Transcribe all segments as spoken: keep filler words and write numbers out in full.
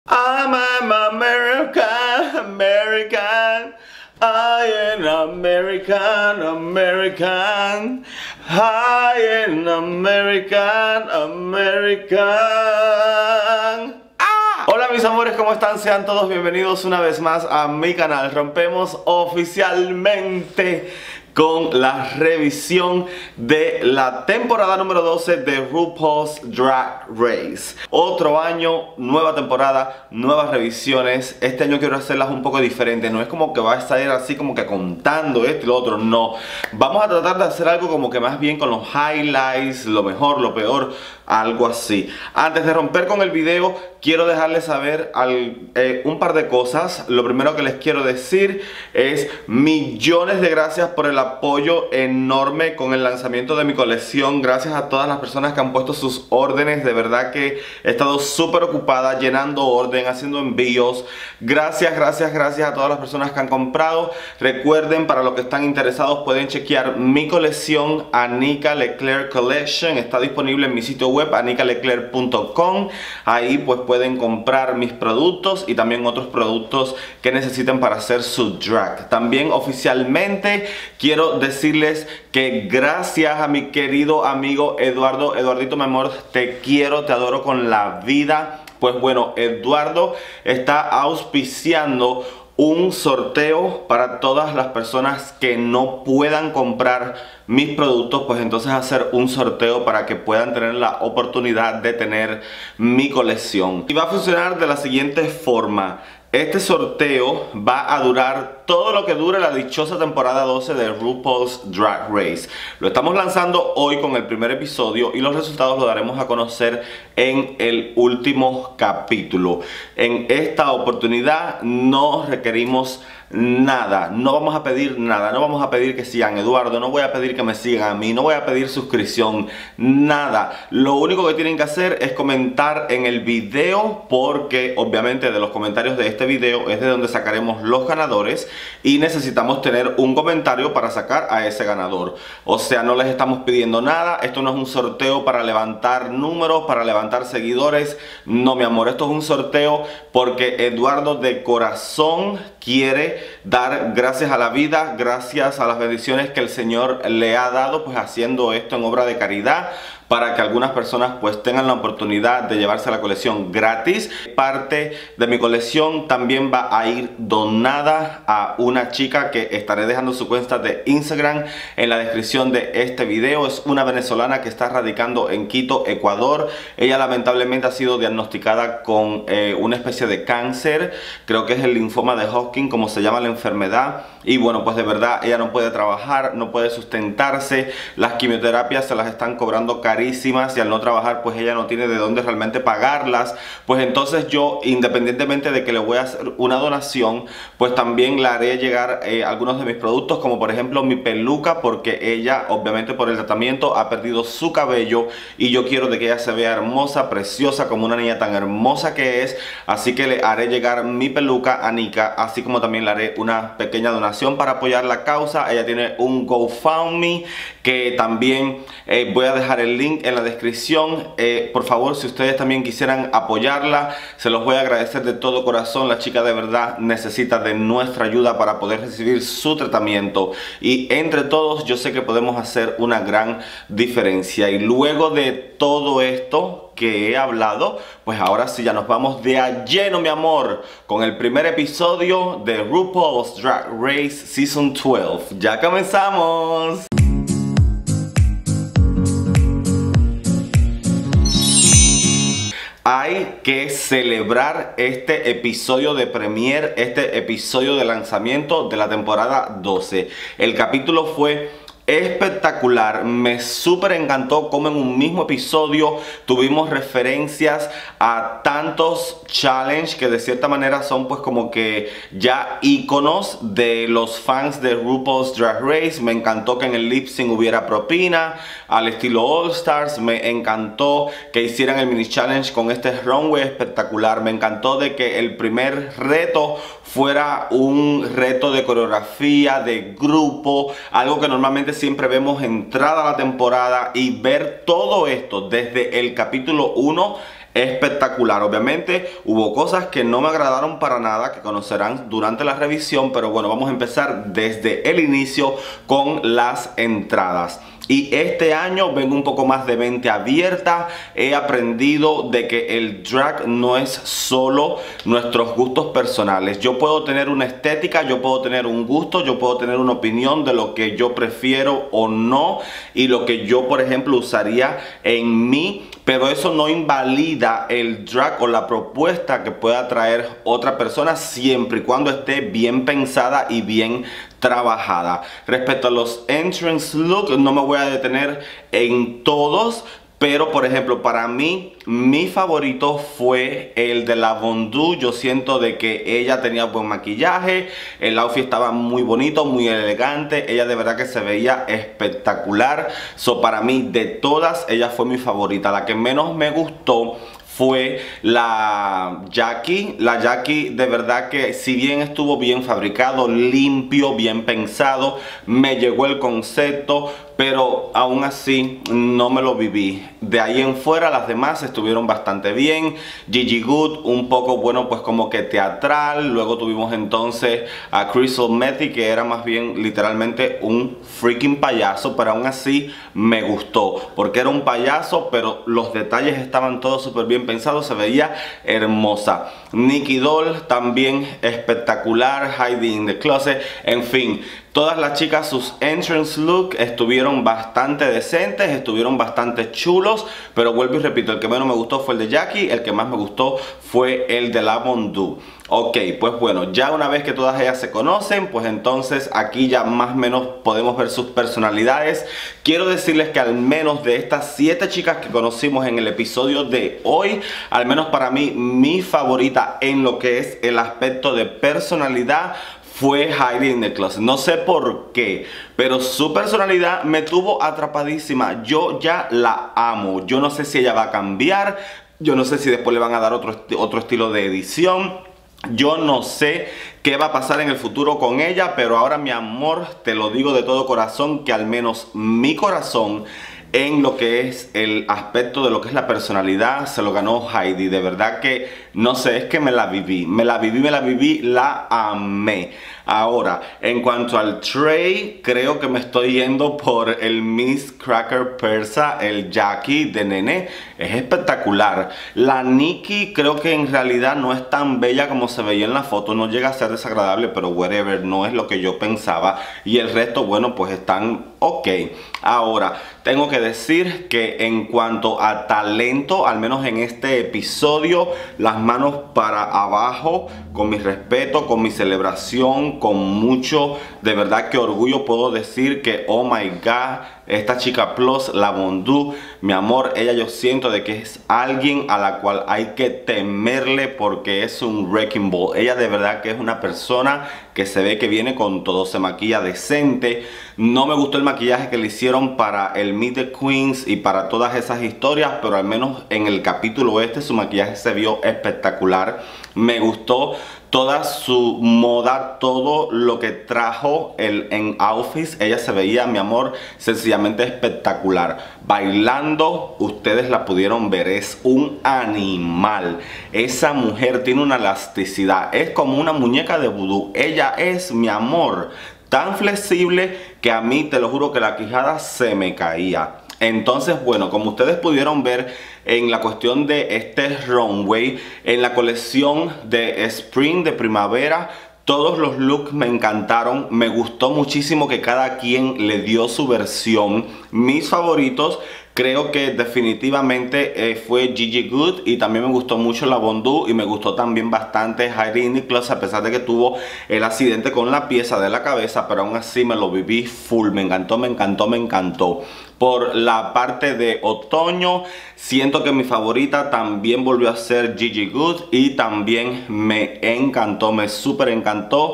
I'm an American, American. I am American, American. I am American, American. ¡Ah! Hola mis amores, ¿cómo están? Sean todos bienvenidos una vez más a mi canal. Rompemos oficialmente con la revisión de la temporada número doce de RuPaul's Drag Race. Otro año, nueva temporada, nuevas revisiones. Este año quiero hacerlas un poco diferentes. No es como que va a estar así como que contando esto y lo otro, no. Vamos a tratar de hacer algo como que más bien con los highlights, lo mejor, lo peor, algo así. Antes de romper con el video, quiero dejarles saber al, eh, un par de cosas. Lo primero que les quiero decir es millones de gracias por el apoyo enorme con el lanzamiento de mi colección. Gracias a todas las personas que han puesto sus órdenes. De verdad que he estado súper ocupada llenando orden, haciendo envíos. Gracias, gracias, gracias a todas las personas que han comprado. Recuerden, para los que están interesados, pueden chequear mi colección Anika Leclerc Collection. Está disponible en mi sitio web anika leclerc punto com. Ahí pues pueden comprar mis productos y también otros productos que necesiten para hacer su drag. También oficialmente quiero decirles que gracias a mi querido amigo Eduardo, Eduardito mi amor, te quiero, te adoro con la vida. Pues bueno, Eduardo está auspiciando un sorteo para todas las personas que no puedan comprar mis productos, pues entonces hacer un sorteo para que puedan tener la oportunidad de tener mi colección. Y va a funcionar de la siguiente forma. Este sorteo va a durar todo lo que dure la dichosa temporada doce de RuPaul's Drag Race. Lo estamos lanzando hoy con el primer episodio y los resultados los daremos a conocer en el último capítulo. En esta oportunidad no requerimos nada, no vamos a pedir nada, no vamos a pedir que sigan Eduardo, no voy a pedir que me sigan a mí, no voy a pedir suscripción, nada. Lo único que tienen que hacer es comentar en el video, porque obviamente de los comentarios de este video es de donde sacaremos los ganadores y necesitamos tener un comentario para sacar a ese ganador. O sea, no les estamos pidiendo nada, esto no es un sorteo para levantar números, para levantar seguidores, no mi amor, esto es un sorteo porque Eduardo de corazón quiere dar gracias a la vida, gracias a las bendiciones que el Señor le ha dado, pues haciendo esto en obra de caridad, para que algunas personas pues tengan la oportunidad de llevarse la colección gratis. Parte de mi colección también va a ir donada a una chica que estaré dejando su cuenta de Instagram en la descripción de este video. Es una venezolana que está radicando en Quito, Ecuador. Ella lamentablemente ha sido diagnosticada con eh, una especie de cáncer, creo que es el linfoma de Hodgkin, como se llama la enfermedad. Y bueno, pues de verdad ella no puede trabajar, no puede sustentarse, las quimioterapias se las están cobrando carísimas y al no trabajar pues ella no tiene de dónde realmente pagarlas. Pues entonces yo, independientemente de que le voy a hacer una donación, pues también le haré llegar eh, algunos de mis productos, como por ejemplo mi peluca, porque ella obviamente por el tratamiento ha perdido su cabello y yo quiero de que ella se vea hermosa, preciosa, como una niña tan hermosa que es. Así que le haré llegar mi peluca a Nika, así como también le haré una pequeña donación para apoyar la causa. Ella tiene un GoFundMe que también eh, voy a dejar el link en la descripción. Eh, por favor, si ustedes también quisieran apoyarla, se los voy a agradecer de todo corazón. La chica de verdad necesita de nuestra ayuda para poder recibir su tratamiento y entre todos yo sé que podemos hacer una gran diferencia. Y luego de todo esto que he hablado, pues ahora sí ya nos vamos de a lleno mi amor con el primer episodio de RuPaul's Drag Race Season doce. ¡Ya comenzamos! Hay que celebrar este episodio de premiere, este episodio de lanzamiento de la temporada doce. El capítulo fue espectacular, me súper encantó cómo en un mismo episodio tuvimos referencias a tantos challenge que de cierta manera son pues como que ya íconos de los fans de RuPaul's Drag Race. Me encantó que en el lip sync hubiera propina al estilo All Stars, me encantó que hicieran el mini challenge con este runway espectacular, me encantó de que el primer reto fuera un reto de coreografía, de grupo, algo que normalmente siempre vemos entrada a la temporada, y ver todo esto desde el capítulo uno espectacular. Obviamente hubo cosas que no me agradaron para nada, que conocerán durante la revisión, pero bueno, vamos a empezar desde el inicio con las entradas. Y este año vengo un poco más de mente abierta. He aprendido de que el drag no es solo nuestros gustos personales. Yo puedo tener una estética, yo puedo tener un gusto, yo puedo tener una opinión de lo que yo prefiero o no, y lo que yo, por ejemplo, usaría en mí. Pero eso no invalida el drag o la propuesta que pueda traer otra persona, siempre y cuando esté bien pensada y bien trabajada. Respecto a los entrance look, no me voy a detener en todos, pero por ejemplo, para mí, mi favorito fue el de la Von'Du. Yo siento de que ella tenía buen maquillaje, el outfit estaba muy bonito, muy elegante, ella de verdad que se veía espectacular. So, para mí, de todas, ella fue mi favorita. La que menos me gustó fue la Jackie. La Jackie de verdad que, si bien estuvo bien fabricado, limpio, bien pensado, me llegó el concepto, pero aún así no me lo viví. De ahí en fuera las demás estuvieron bastante bien. Gigi Goode un poco, bueno, pues como que teatral. Luego tuvimos entonces a Crystal Methyd, que era más bien literalmente un freaking payaso, pero aún así me gustó, porque era un payaso, pero los detalles estaban todos súper bien pensados, se veía hermosa. Nicky Doll también espectacular, Heidi in the Closet, en fin. Todas las chicas, sus entrance look estuvieron bastante decentes, estuvieron bastante chulos, pero vuelvo y repito, el que menos me gustó fue el de Jackie, el que más me gustó fue el de la Von'Du. Ok, pues bueno, ya una vez que todas ellas se conocen, pues entonces aquí ya más o menos podemos ver sus personalidades. Quiero decirles que al menos de estas siete chicas que conocimos en el episodio de hoy, al menos para mí, mi favorita en lo que es el aspecto de personalidad fue Heidi in the Closet. No sé por qué, pero su personalidad me tuvo atrapadísima. Yo ya la amo. Yo no sé si ella va a cambiar. Yo no sé si después le van a dar otro, esti- otro estilo de edición. Yo no sé qué va a pasar en el futuro con ella, pero ahora, mi amor, te lo digo de todo corazón, que al menos mi corazón, en lo que es el aspecto de lo que es la personalidad, se lo ganó Heidi. De verdad que, no sé, es que me la viví, me la viví, me la viví, la amé. Ahora, en cuanto al Trey, creo que me estoy yendo por el Miss Cracker Persa, el Jackie de Nene. Es espectacular. La Nikki creo que en realidad no es tan bella como se veía en la foto. No llega a ser desagradable, pero whatever, no es lo que yo pensaba. Y el resto, bueno, pues están ok. Ahora, tengo que decir que en cuanto a talento, al menos en este episodio, las manos para abajo, con mi respeto, con mi celebración, con mucho, de verdad que orgullo puedo decir que, oh my god, esta chica plus, la Von'Du, mi amor, ella yo siento de que es alguien a la cual hay que temerle, porque es un wrecking ball. Ella de verdad que es una persona que se ve que viene con todo, se maquilla decente. No me gustó el maquillaje que le hicieron para el Meet the Queens y para todas esas historias, pero al menos en el capítulo este su maquillaje se vio espectacular. Me gustó toda su moda, todo lo que trajo el, en outfits. Ella se veía, mi amor, sencillamente espectacular. Bailando, ustedes la pudieron ver, es un animal. Esa mujer tiene una elasticidad, es como una muñeca de vudú. Ella es, mi amor, tan flexible que a mí, te lo juro, que la quijada se me caía. Entonces, bueno, como ustedes pudieron ver en la cuestión de este runway, en la colección de Spring, de primavera, todos los looks me encantaron. Me gustó muchísimo que cada quien le dio su versión. Mis favoritos, creo que definitivamente eh, fue Gigi Goode, y también me gustó mucho la Von'Du, y me gustó también bastante Heidi in the Closet, a pesar de que tuvo el accidente con la pieza de la cabeza, pero aún así me lo viví full. Me encantó, me encantó, me encantó. Por la parte de otoño, siento que mi favorita también volvió a ser Gigi Goode, y también me encantó, me súper encantó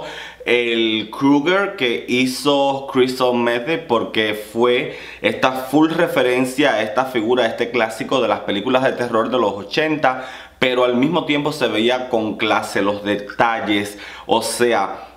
el Kruger que hizo Crystal Methyd, porque fue esta full referencia a esta figura, a este clásico de las películas de terror de los ochenta, pero al mismo tiempo se veía con clase, los detalles, o sea,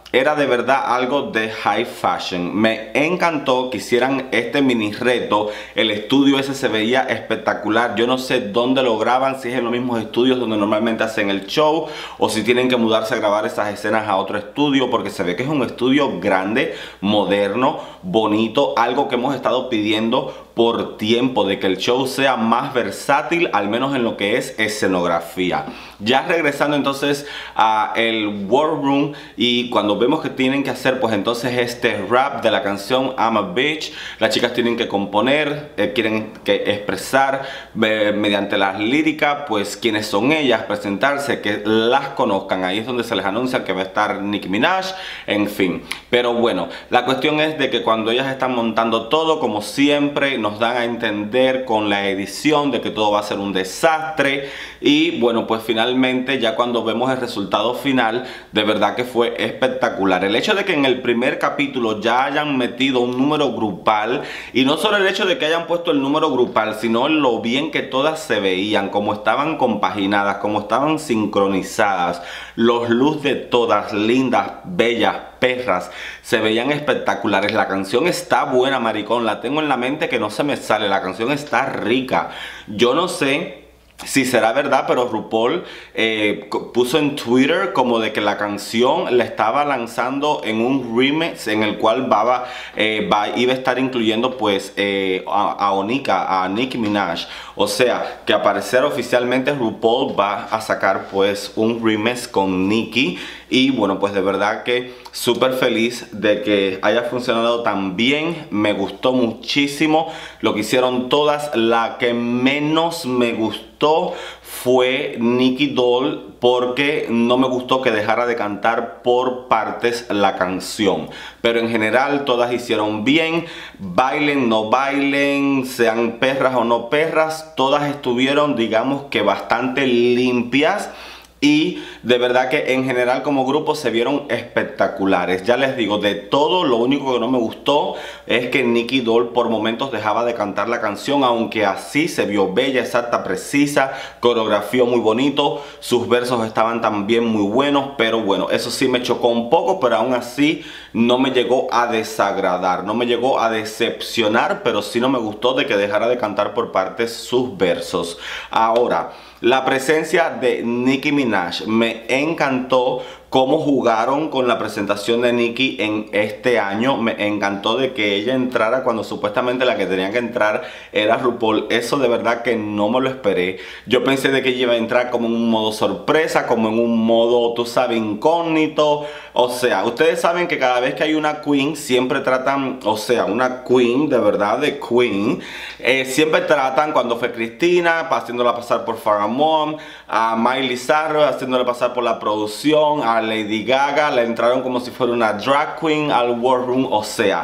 era de verdad algo de high fashion. Me encantó que hicieran este mini reto. El estudio ese se veía espectacular. Yo no sé dónde lo graban, si es en los mismos estudios donde normalmente hacen el show, o si tienen que mudarse a grabar esas escenas a otro estudio, porque se ve que es un estudio grande, moderno, bonito, algo que hemos estado pidiendo por tiempo, de que el show sea más versátil, al menos en lo que es escenografía. Ya regresando entonces a el War Room, y cuando vemos que tienen que hacer pues entonces este rap de la canción I'm a Bitch, las chicas tienen que componer, eh, quieren que expresar eh, mediante las líricas pues quiénes son ellas, presentarse, que las conozcan. Ahí es donde se les anuncia que va a estar Nicki Minaj, en fin. Pero bueno, la cuestión es de que cuando ellas están montando todo, como siempre nos dan a entender con la edición de que todo va a ser un desastre. Y bueno, pues finalmente ya cuando vemos el resultado final, de verdad que fue espectacular. El hecho de que en el primer capítulo ya hayan metido un número grupal, y no solo el hecho de que hayan puesto el número grupal, sino lo bien que todas se veían, como estaban compaginadas, como estaban sincronizadas, los looks de todas, lindas, bellas, perras, se veían espectaculares. La canción está buena, maricón, la tengo en la mente que no se me sale. La canción está rica. Yo no sé si será verdad, pero RuPaul eh, puso en Twitter como de que la canción la estaba lanzando en un remix en el cual Baba eh, va, iba a estar incluyendo pues eh, a, a Onika, a Nicki Minaj. O sea, que aparecer oficialmente RuPaul va a sacar pues un remix con Nicki. Y bueno, pues de verdad que súper feliz de que haya funcionado tan bien. Me gustó muchísimo lo que hicieron todas. La que menos me gustó fue Nicky Doll, porque no me gustó que dejara de cantar por partes la canción. Pero en general todas hicieron bien, bailen, no bailen, sean perras o no perras, todas estuvieron, digamos que bastante limpias. Y de verdad que en general como grupo se vieron espectaculares. Ya les digo, de todo, lo único que no me gustó es que Nicky Doll por momentos dejaba de cantar la canción, aunque así se vio bella, exacta, precisa, coreografió muy bonito, sus versos estaban también muy buenos. Pero bueno, eso sí me chocó un poco, pero aún así no me llegó a desagradar, no me llegó a decepcionar, pero sí no me gustó de que dejara de cantar por partes sus versos. Ahora, la presencia de Nicki Minaj, me encantó cómo jugaron con la presentación de Nicki en este año. Me encantó de que ella entrara cuando supuestamente la que tenía que entrar era RuPaul. Eso de verdad que no me lo esperé. Yo pensé de que ella iba a entrar como en un modo sorpresa, como en un modo, tú sabes, incógnito. O sea, ustedes saben que cada vez que hay una queen, siempre tratan, o sea, una queen, de verdad, de queen, eh, siempre tratan, cuando fue Cristina, haciéndola pasar por Farrah Moan, a Miley Cyrus, haciéndola pasar por la producción, a Lady Gaga, la entraron como si fuera una drag queen al War Room. O sea,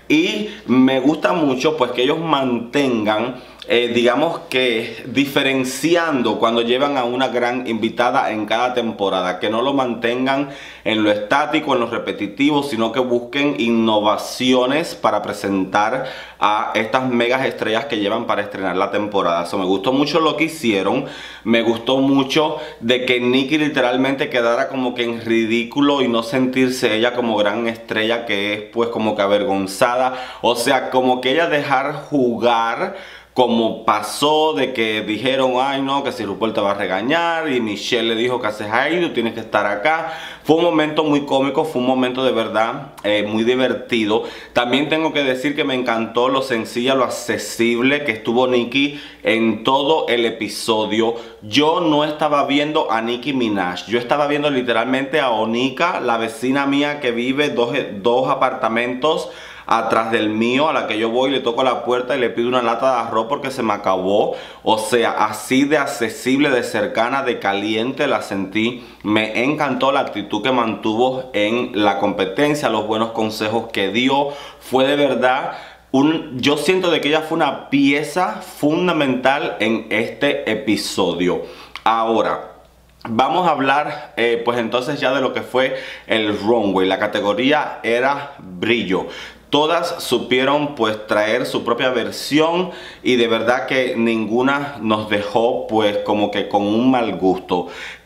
y me gusta mucho pues que ellos mantengan Eh, digamos que diferenciando cuando llevan a una gran invitada en cada temporada, que no lo mantengan en lo estático, en lo repetitivo, sino que busquen innovaciones para presentar a estas megas estrellas que llevan para estrenar la temporada. Eso me gustó mucho lo que hicieron. Me gustó mucho de que Nicki literalmente quedara como que en ridículo y no sentirse ella como gran estrella, que es pues como que avergonzada. O sea, como que ella dejar jugar, como pasó de que dijeron, ay no, que si RuPaul te va a regañar, y Michelle le dijo que haces ahí, tú tienes que estar acá. Fue un momento muy cómico, fue un momento de verdad eh, muy divertido. También tengo que decir que me encantó lo sencilla, lo accesible que estuvo Nicki en todo el episodio. Yo no estaba viendo a Nicki Minaj, yo estaba viendo literalmente a Onika, la vecina mía que vive dos, dos apartamentos atrás del mío, a la que yo voy, le toco la puerta y le pido una lata de arroz porque se me acabó. O sea, así de accesible, de cercana, de caliente la sentí. Me encantó la actitud que mantuvo en la competencia, los buenos consejos que dio. Fue de verdad un, yo siento de que ella fue una pieza fundamental en este episodio. Ahora vamos a hablar eh, pues entonces ya de lo que fue el runway. La categoría era brillo. Todas supieron pues traer su propia versión y de verdad que ninguna nos dejó pues como que con un mal gusto.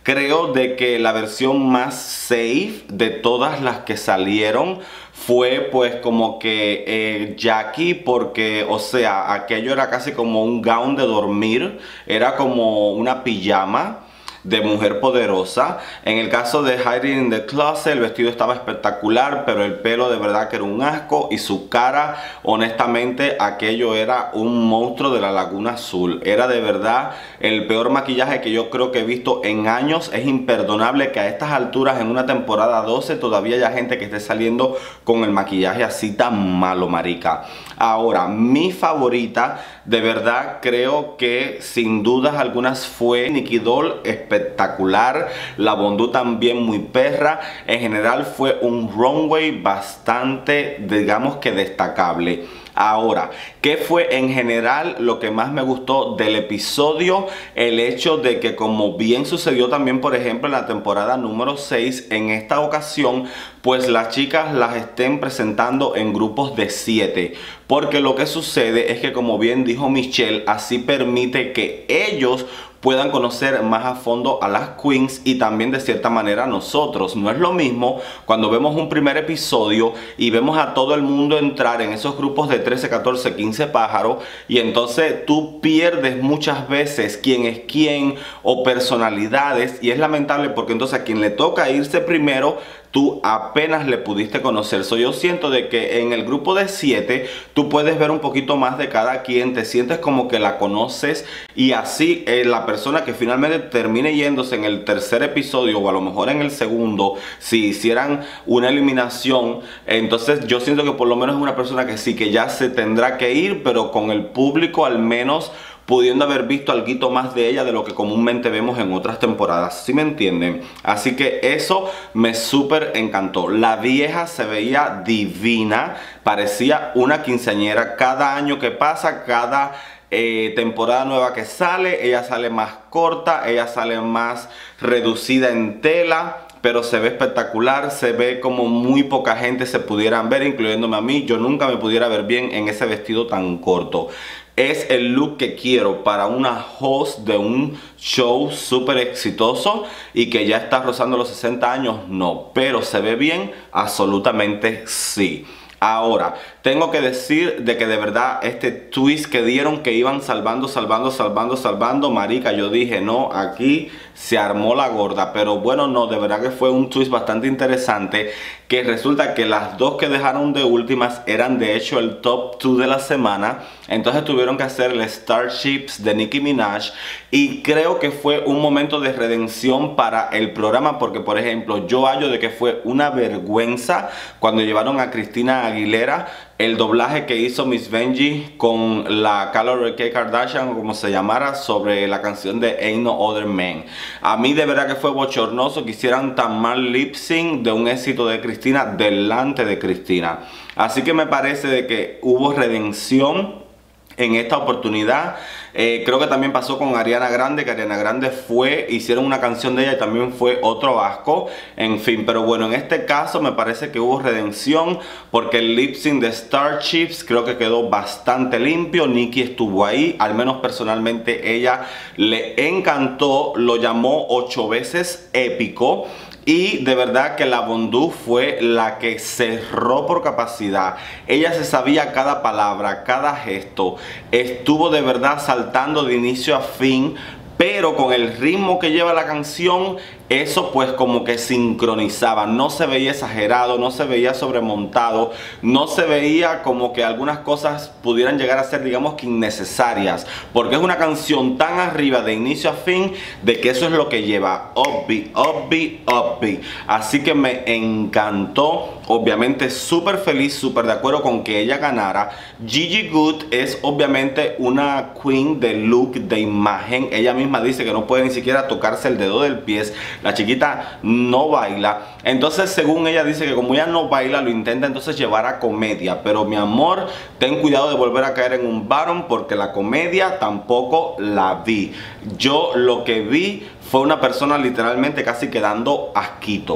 creo de que la versión más safe de todas las que salieron fue pues como que eh, Jackie, porque o sea, aquello era casi como un gown de dormir, era como una pijama de mujer poderosa. En el caso de Hiding in the Closet, el vestido estaba espectacular, pero el pelo de verdad que era un asco, y su cara, honestamente, aquello era un monstruo de la Laguna Azul. Era de verdad el peor maquillaje que yo creo que he visto en años. Es imperdonable que a estas alturas, en una temporada doce, todavía haya gente que esté saliendo con el maquillaje así tan malo, marica. Ahora, mi favorita, de verdad creo que sin dudas algunas fue Nicky Doll, espectacular. La Bondú también muy perra. En general fue un runway bastante, digamos que destacable. Ahora, ¿qué fue en general lo que más me gustó del episodio? El hecho de que, como bien sucedió también por ejemplo en la temporada número seis, en esta ocasión pues las chicas las estén presentando en grupos de siete, porque lo que sucede es que, como bien dijo Michelle, así permite que ellos puedan conocer más a fondo a las queens y también de cierta manera a nosotros. No es lo mismo cuando vemos un primer episodio y vemos a todo el mundo entrar en esos grupos de trece, catorce, quince pájaros, y entonces tú pierdes muchas veces quién es quién o personalidades, y es lamentable porque entonces a quien le toca irse primero, tú apenas le pudiste conocer. So, yo siento de que en el grupo de siete tú puedes ver un poquito más de cada quien, te sientes como que la conoces, y así eh, la persona que finalmente termine yéndose en el tercer episodio, o a lo mejor en el segundo, si hicieran una eliminación, entonces yo siento que por lo menos es una persona que sí, que ya se tendrá que ir, pero con el público al menos pudiendo haber visto algo más de ella de lo que comúnmente vemos en otras temporadas, ¿sí me entienden? Así que eso me súper encantó. La vieja se veía divina, parecía una quinceañera. Cada año que pasa, cada eh, temporada nueva que sale, ella sale más corta, ella sale más reducida en tela, pero se ve espectacular. Se ve como muy poca gente se pudieran ver, incluyéndome a mí. Yo nunca me pudiera ver bien en ese vestido tan corto. Es el look que quiero para una host de un show súper exitoso y que ya está rozando los sesenta años, no. Pero se ve bien, absolutamente sí. Ahora, tengo que decir de que de verdad este twist que dieron, que iban salvando, salvando, salvando, salvando, marica, yo dije, no, aquí se armó la gorda. Pero bueno, no, de verdad que fue un twist bastante interesante, que resulta que las dos que dejaron de últimas eran de hecho el top dos de la semana. Entonces tuvieron que hacer el Starships de Nicki Minaj, y creo que fue un momento de redención para el programa, porque por ejemplo yo hallo de que fue una vergüenza cuando llevaron a Cristina Aguilera, el doblaje que hizo Miss Benji con la Khloe Kardashian, o como se llamara, sobre la canción de Ain't No Other Man. A mí de verdad que fue bochornoso que hicieran tan mal lip sync de un éxito de Cristina delante de Cristina. Así que me parece de que hubo redención en esta oportunidad. Eh, creo que también pasó con Ariana Grande, que Ariana Grande fue, hicieron una canción de ella y también fue otro asco. En fin, pero bueno, en este caso me parece que hubo redención, porque el lip sync de Starships creo que quedó bastante limpio. Nicki estuvo ahí, al menos personalmente ella le encantó, lo llamó ocho veces épico. Y de verdad que la Bondú fue la que cerró por capacidad. Ella se sabía cada palabra, cada gesto. Estuvo de verdad saltando de inicio a fin, pero con el ritmo que lleva la canción, eso pues como que sincronizaba. No se veía exagerado, no se veía sobremontado, no se veía como que algunas cosas pudieran llegar a ser, digamos, que innecesarias, porque es una canción tan arriba de inicio a fin, de que eso es lo que lleva, upbeat, upbeat, upbeat. Así que me encantó. Obviamente súper feliz, súper de acuerdo con que ella ganara. Gigi Goode es obviamente una queen de look, de imagen. Ella misma dice que no puede ni siquiera tocarse el dedo del pie. La chiquita no baila. Entonces, según ella dice que como ella no baila, lo intenta entonces llevar a comedia. Pero mi amor, ten cuidado de volver a caer en un bottom, porque la comedia tampoco la vi. Yo lo que vi fue una persona literalmente casi quedando asquito.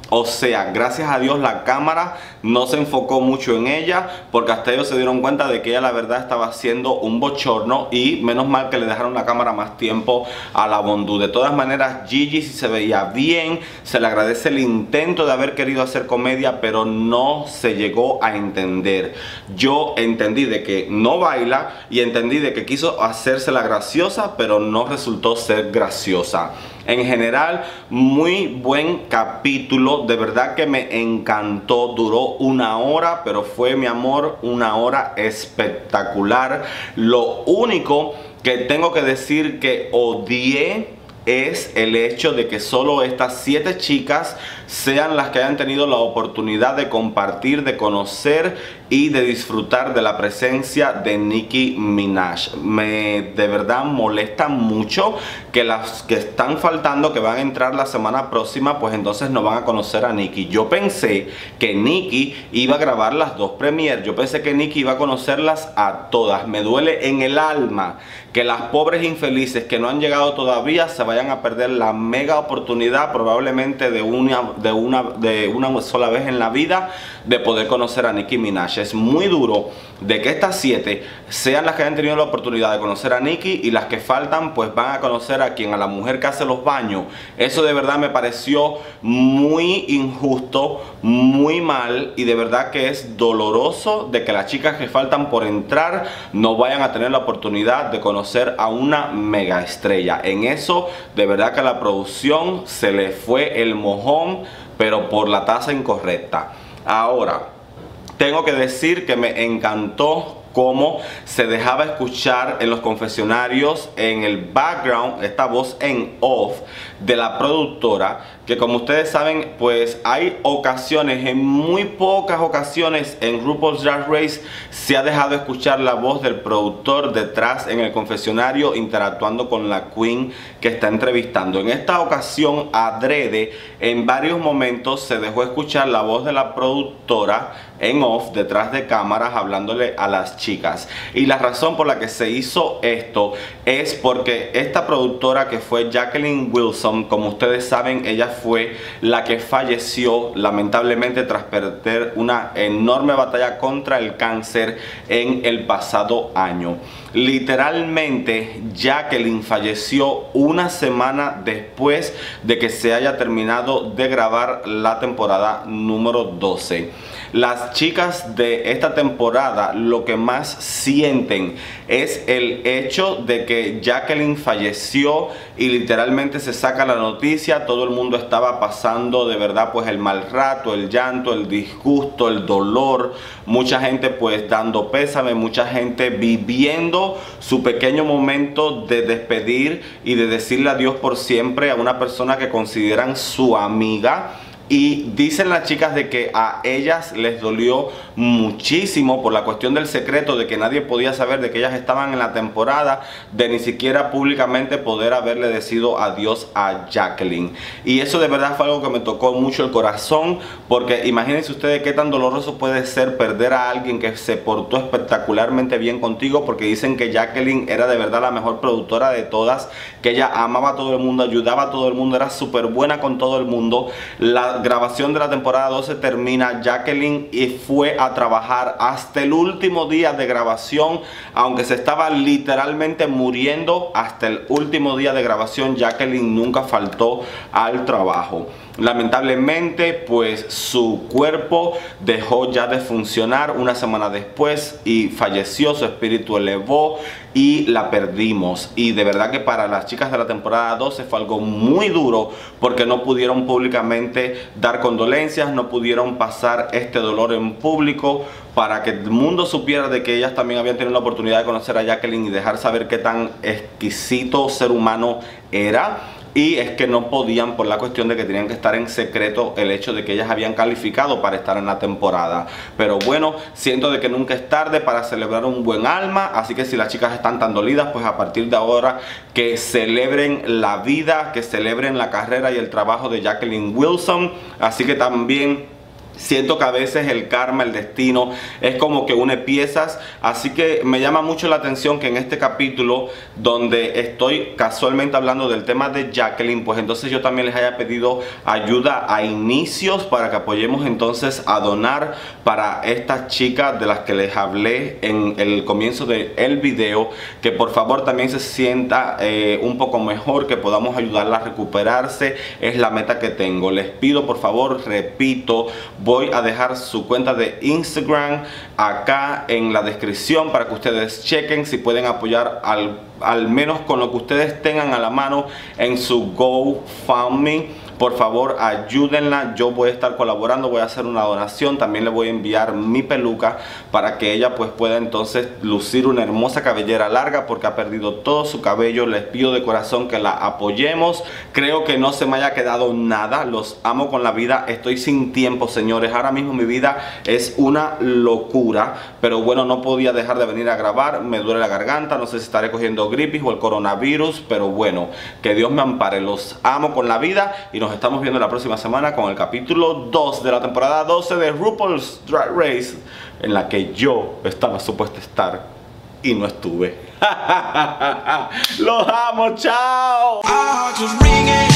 O sea, gracias a Dios la cámara no se enfocó mucho en ella, porque hasta ellos se dieron cuenta de que ella la verdad estaba haciendo un bochorno, y menos mal que le dejaron la cámara más tiempo a la Bondú. De todas maneras, Gigi sí se veía bien, se le agradece el intento de haber querido hacer comedia, pero no se llegó a entender. Yo entendí de que no baila y entendí de que quiso hacerse la graciosa, pero no resultó ser graciosa. En general, muy buen capítulo, de verdad que me encantó. Duró una hora, pero fue, mi amor, una hora espectacular. Lo único que tengo que decir que odié es el hecho de que solo estas siete chicas sean las que hayan tenido la oportunidad de compartir, de conocer y de disfrutar de la presencia de Nicki Minaj. Me de verdad molesta mucho que las que están faltando, que van a entrar la semana próxima, pues entonces no van a conocer a Nicki. Yo pensé que Nicki iba a grabar las dos premiers, yo pensé que Nicki iba a conocerlas a todas. Me duele en el alma que las pobres infelices que no han llegado todavía se vayan a perder la mega oportunidad, probablemente de una, de una, de una sola vez en la vida, de poder conocer a Nicki Minaj. Es muy duro de que estas siete sean las que hayan tenido la oportunidad de conocer a Nicki, y las que faltan pues van a conocer a quien, a la mujer que hace los baños. Eso de verdad me pareció muy injusto, muy mal, y de verdad que es doloroso de que las chicas que faltan por entrar no vayan a tener la oportunidad de conocer a una mega estrella. En eso de verdad que a la producción se le fue el mojón, pero por la taza incorrecta. Ahora, tengo que decir que me encantó cómo se dejaba escuchar en los confesionarios, en el background, esta voz en off de la productora, que como ustedes saben, pues hay ocasiones, en muy pocas ocasiones en RuPaul's Drag Race se ha dejado escuchar la voz del productor detrás en el confesionario interactuando con la queen que está entrevistando. En esta ocasión, adrede, en varios momentos se dejó escuchar la voz de la productora en off, detrás de cámaras, hablándole a las chicas. Y la razón por la que se hizo esto es porque esta productora, que fue Jacqueline Wilson, como ustedes saben, ella fue la que falleció lamentablemente tras perder una enorme batalla contra el cáncer en el pasado año. Literalmente, Jacqueline falleció una semana después de que se haya terminado de grabar la temporada número doce. Las chicas de esta temporada lo que más sienten es el hecho de que Jacqueline falleció, y literalmente se saca la noticia, todo el mundo estaba pasando de verdad pues el mal rato, el llanto, el disgusto, el dolor, mucha gente pues dando pésame, mucha gente viviendo su pequeño momento de despedir y de decirle adiós por siempre a una persona que consideran su amiga. Y dicen las chicas de que a ellas les dolió muchísimo por la cuestión del secreto, de que nadie podía saber de que ellas estaban en la temporada, de ni siquiera públicamente poder haberle decidido adiós a Jacqueline. Y eso de verdad fue algo que me tocó mucho el corazón, porque imagínense ustedes qué tan doloroso puede ser perder a alguien que se portó espectacularmente bien contigo, porque dicen que Jacqueline era de verdad la mejor productora de todas, que ella amaba a todo el mundo, ayudaba a todo el mundo, era súper buena con todo el mundo. La grabación de la temporada doce termina, Jacqueline y fue a trabajar hasta el último día de grabación, aunque se estaba literalmente muriendo. Hasta el último día de grabación Jacqueline nunca faltó al trabajo. Lamentablemente pues su cuerpo dejó ya de funcionar una semana después y falleció, su espíritu elevó y la perdimos. Y de verdad que para las chicas de la temporada doce fue algo muy duro, porque no pudieron públicamente dar condolencias, no pudieron pasar este dolor en público para que el mundo supiera de que ellas también habían tenido la oportunidad de conocer a Jacqueline y dejar saber qué tan exquisito ser humano era. Y es que no podían, por la cuestión de que tenían que estar en secreto el hecho de que ellas habían calificado para estar en la temporada. Pero bueno, siento de que nunca es tarde para celebrar un buen alma. Así que si las chicas están tan dolidas, pues a partir de ahora que celebren la vida, que celebren la carrera y el trabajo de Jacqueline Wilson. Así que también Siento que a veces el karma, el destino, es como que une piezas. Así que me llama mucho la atención que en este capítulo, donde estoy casualmente hablando del tema de Jacqueline, pues entonces yo también les haya pedido ayuda a inicios para que apoyemos entonces a donar para estas chicas de las que les hablé en el comienzo del video. Que por favor también se sienta eh, un poco mejor, que podamos ayudarla a recuperarse. Es la meta que tengo. Les pido por favor, repito, voy a dejar su cuenta de Instagram acá en la descripción para que ustedes chequen si pueden apoyar al, al menos con lo que ustedes tengan a la mano en su GoFundMe. Por favor, ayúdenla. Yo voy a estar colaborando, voy a hacer una donación. También le voy a enviar mi peluca para que ella pues pueda entonces lucir una hermosa cabellera larga, porque ha perdido todo su cabello. Les pido de corazón que la apoyemos. Creo que no se me haya quedado nada. Los amo con la vida. Estoy sin tiempo, señores. Ahora mismo mi vida es una locura. Pero bueno, no podía dejar de venir a grabar. Me duele la garganta. No sé si estaré cogiendo gripis o el coronavirus. Pero bueno, que Dios me ampare. Los amo con la vida y nos estamos viendo la próxima semana con el capítulo dos de la temporada doce de RuPaul's Drag Race, en la que yo estaba supuesto estar y no estuve. Los amo, chao.